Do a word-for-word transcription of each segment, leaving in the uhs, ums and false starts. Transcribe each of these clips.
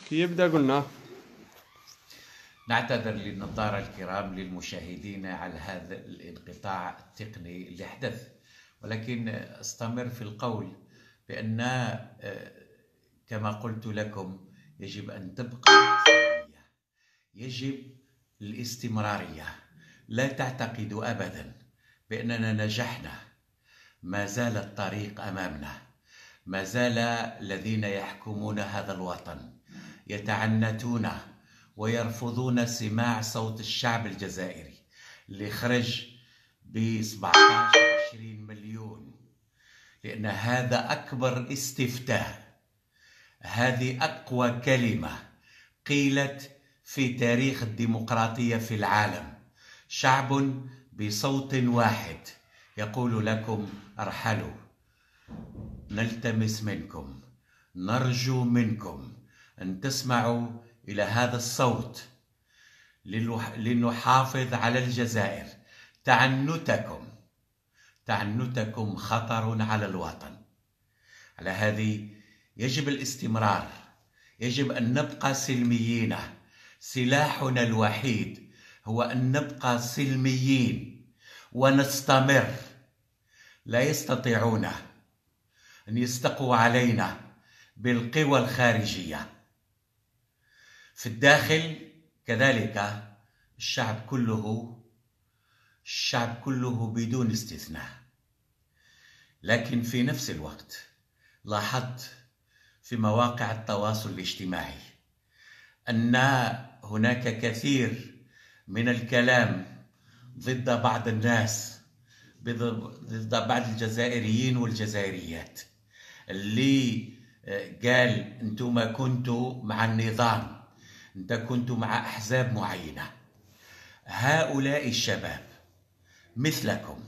يبدأ قلنا. نعتذر للنظارة الكرام للمشاهدين على هذا الانقطاع التقني اللي حدث، ولكن استمر في القول بأن كما قلت لكم يجب أن تبقى الاستمرارية، يجب الاستمرارية. لا تعتقدوا أبدا بأننا نجحنا، ما زال الطريق أمامنا، ما زال الذين يحكمون هذا الوطن يتعنتون ويرفضون سماع صوت الشعب الجزائري اللي خرج ب سبعة عشر عشرين مليون، لأن هذا أكبر استفتاء، هذه أقوى كلمة قيلت في تاريخ الديمقراطية في العالم. شعب بصوت واحد يقول لكم ارحلوا، نلتمس منكم، نرجو منكم أن تسمعوا إلى هذا الصوت لنحافظ على الجزائر. تعنتكم تعنتكم خطر على الوطن. على هذه يجب الاستمرار، يجب أن نبقى سلميين. سلاحنا الوحيد هو أن نبقى سلميين ونستمر. لا يستطيعون أن يستقوا علينا بالقوى الخارجية. في الداخل كذلك الشعب كله الشعب كله بدون استثناء. لكن في نفس الوقت لاحظت في مواقع التواصل الاجتماعي أن هناك كثير من الكلام ضد بعض الناس، ضد بعض الجزائريين والجزائريات، اللي قال أنتم كنتوا مع النظام، أنت كنتوا مع أحزاب معينة. هؤلاء الشباب مثلكم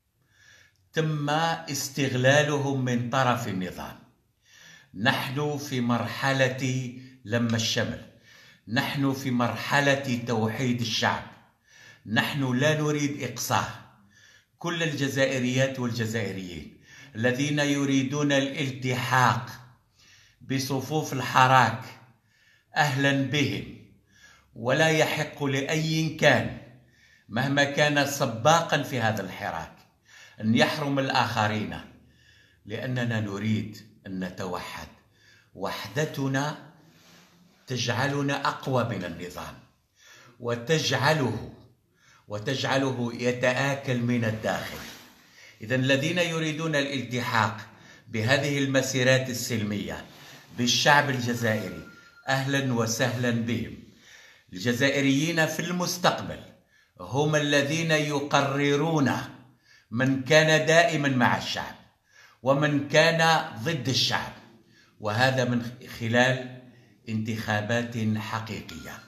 تم استغلالهم من طرف النظام. نحن في مرحلة لم الشمل، نحن في مرحلة توحيد الشعب. نحن لا نريد إقصاء كل الجزائريات والجزائريين الذين يريدون الالتحاق بصفوف الحراك. أهلا بهم، ولا يحق لأي كان مهما كان سباقا في هذا الحراك أن يحرم الآخرين، لأننا نريد أن نتوحد. وحدتنا تجعلنا أقوى من النظام، وتجعله وتجعله يتآكل من الداخل. إذا الذين يريدون الالتحاق بهذه المسيرات السلمية بالشعب الجزائري أهلا وسهلا بهم. الجزائريين في المستقبل هم الذين يقررون من كان دائما مع الشعب ومن كان ضد الشعب، وهذا من خلال انتخابات حقيقية.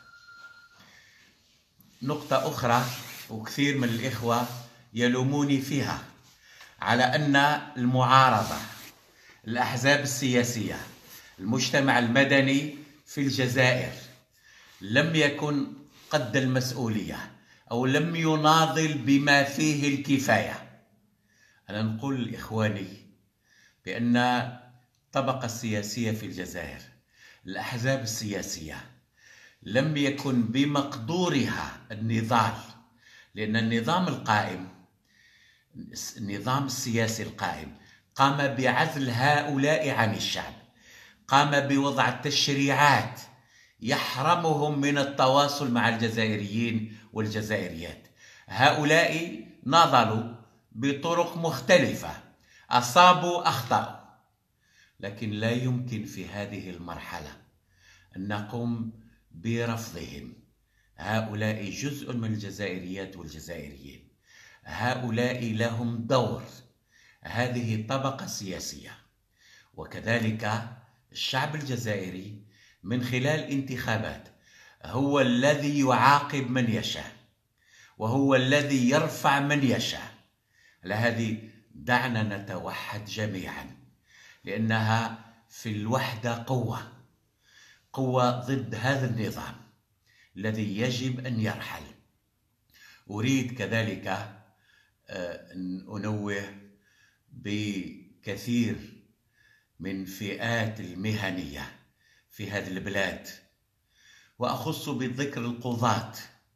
نقطة أخرى، وكثير من الإخوة يلوموني فيها، على أن المعارضة، الأحزاب السياسية، المجتمع المدني في الجزائر لم يكن قد المسؤولية أو لم يناضل بما فيه الكفاية. أنا نقول لإخواني بأن الطبقة السياسية في الجزائر، الأحزاب السياسية، لم يكن بمقدورها النضال، لأن النظام القائم، النظام السياسي القائم قام بعزل هؤلاء عن الشعب، قام بوضع التشريعات يحرمهم من التواصل مع الجزائريين والجزائريات. هؤلاء ناضلوا بطرق مختلفة، أصابوا أخطأوا، لكن لا يمكن في هذه المرحلة أن نقوم برفضهم. هؤلاء جزء من الجزائريات والجزائريين، هؤلاء لهم دور. هذه طبقة سياسية، وكذلك الشعب الجزائري من خلال انتخابات هو الذي يعاقب من يشاء، وهو الذي يرفع من يشاء. لهذه دعنا نتوحد جميعا، لأنها في الوحدة قوة، قوة ضد هذا النظام الذي يجب أن يرحل. أريد كذلك أن أنوه بكثير من فئات المهنية في هذه البلاد، وأخص بالذكر القضاة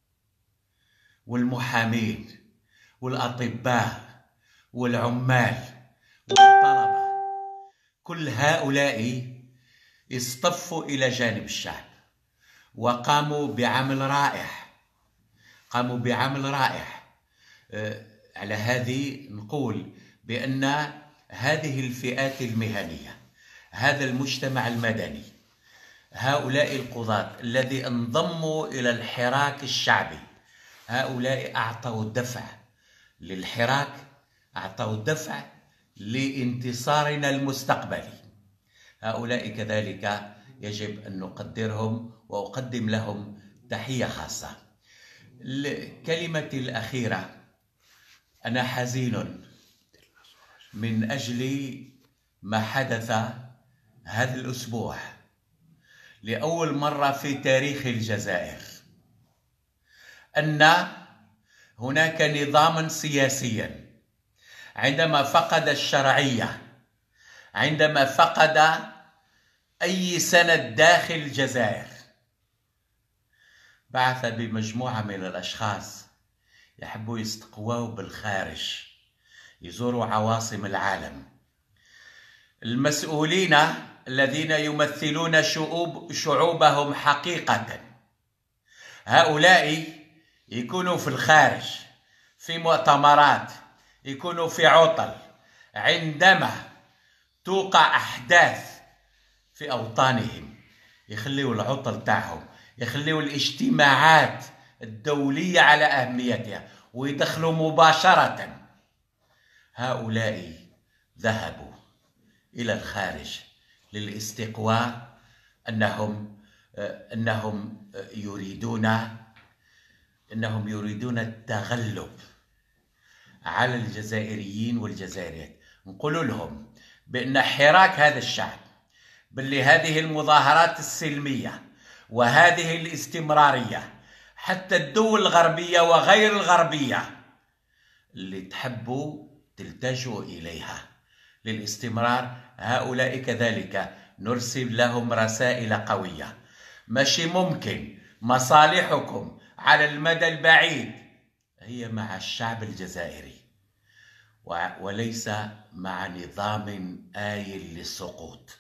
والمحامين والأطباء والعمال والطلبة، كل هؤلاء اصطفوا إلى جانب الشعب وقاموا بعمل رائع، قاموا بعمل رائع. على هذه نقول بأن هذه الفئات المهنية، هذا المجتمع المدني، هؤلاء القضاة الذي انضموا إلى الحراك الشعبي، هؤلاء أعطوا دفع للحراك، أعطوا دفع لانتصارنا المستقبلي. هؤلاء كذلك يجب أن نقدرهم وأقدم لهم تحية خاصة. كلمتي الأخيرة، أنا حزين من أجل ما حدث هذا الأسبوع. لأول مرة في تاريخ الجزائر أن هناك نظاما سياسيا عندما فقد الشرعية، عندما فقد أي سند داخل الجزائر، بعث بمجموعة من الأشخاص يحبوا يستقووا بالخارج، يزوروا عواصم العالم. المسؤولين الذين يمثلون شعوب شعوبهم حقيقة، هؤلاء يكونوا في الخارج، في مؤتمرات، يكونوا في عطل، عندما توقع أحداث في أوطانهم يخليوا العطل تاعهم، يخليوا الاجتماعات الدولية على أهميتها ويدخلوا مباشرة. هؤلاء ذهبوا إلى الخارج للاستقواء، أنهم أنهم يريدون أنهم يريدون التغلب على الجزائريين والجزائريات. نقول لهم بأن حراك هذا الشعب، باللي هذه المظاهرات السلمية وهذه الاستمرارية، حتى الدول الغربية وغير الغربية اللي تحبوا تلتجوا إليها للاستمرار، هؤلاء كذلك نرسل لهم رسائل قوية. ماشي ممكن مصالحكم على المدى البعيد هي مع الشعب الجزائري وليس مع نظام آيل للسقوط.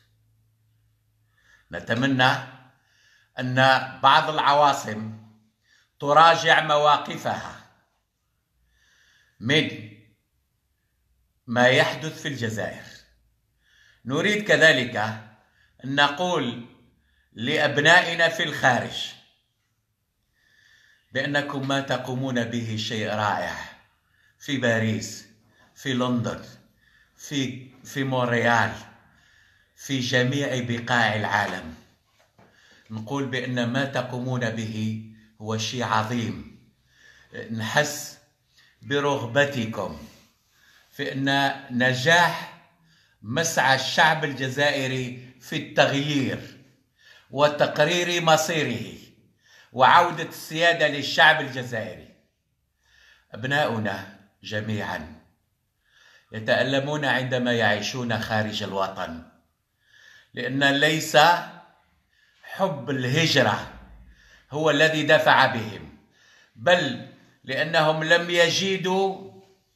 نتمنى أن بعض العواصم تراجع مواقفها من ما يحدث في الجزائر. نريد كذلك أن نقول لأبنائنا في الخارج بأنكم ما تقومون به شيء رائع في باريس، في لندن، في في مونريال، في جميع بقاع العالم. نقول بأن ما تقومون به هو شيء عظيم. نحس برغبتكم في أن نجاح مسعى الشعب الجزائري في التغيير وتقرير مصيره وعودة السيادة للشعب الجزائري. أبناؤنا جميعا يتألمون عندما يعيشون خارج الوطن، لأن ليس حب الهجرة هو الذي دفع بهم، بل لأنهم لم يجدوا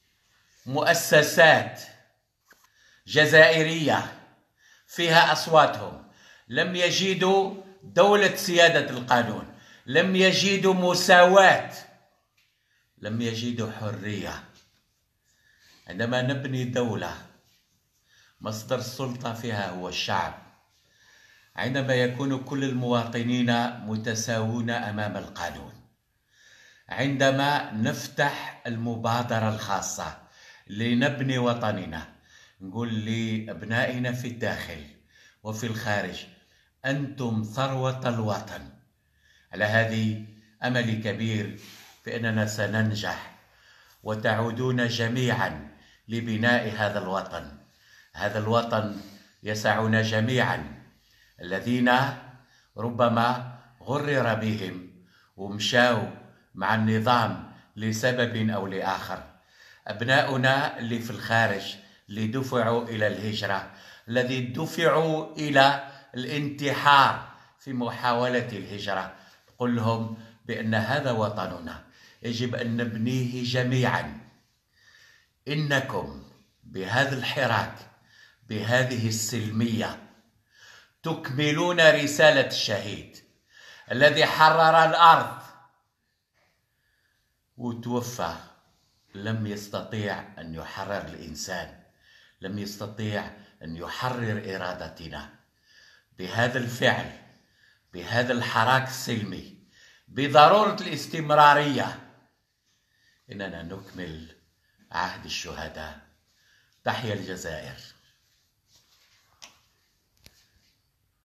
مؤسسات جزائرية فيها أصواتهم، لم يجدوا دولة سيادة القانون، لم يجدوا مساواة، لم يجدوا حرية. عندما نبني دولة مصدر السلطة فيها هو الشعب، عندما يكون كل المواطنين متساوون أمام القانون، عندما نفتح المبادرة الخاصة لنبني وطننا، نقول لأبنائنا في الداخل وفي الخارج أنتم ثروة الوطن. على هذه أملي كبير في أننا سننجح وتعودون جميعا لبناء هذا الوطن. هذا الوطن يسعنا جميعا، الذين ربما غرر بهم ومشاو مع النظام لسبب أو لآخر. أبناؤنا اللي في الخارج، اللي دفعوا إلى الهجرة، الذي دفعوا إلى الانتحار في محاولة الهجرة. قل لهم بأن هذا وطننا، يجب أن نبنيه جميعا. إنكم بهذا الحراك، بهذه السلمية، تكملون رسالة الشهيد الذي حرر الأرض وتوفى. لم يستطيع أن يحرر الإنسان، لم يستطيع أن يحرر إرادتنا. بهذا الفعل، بهذا الحراك السلمي، بضرورة الاستمرارية، إننا نكمل عهد الشهداء. تحيا الجزائر.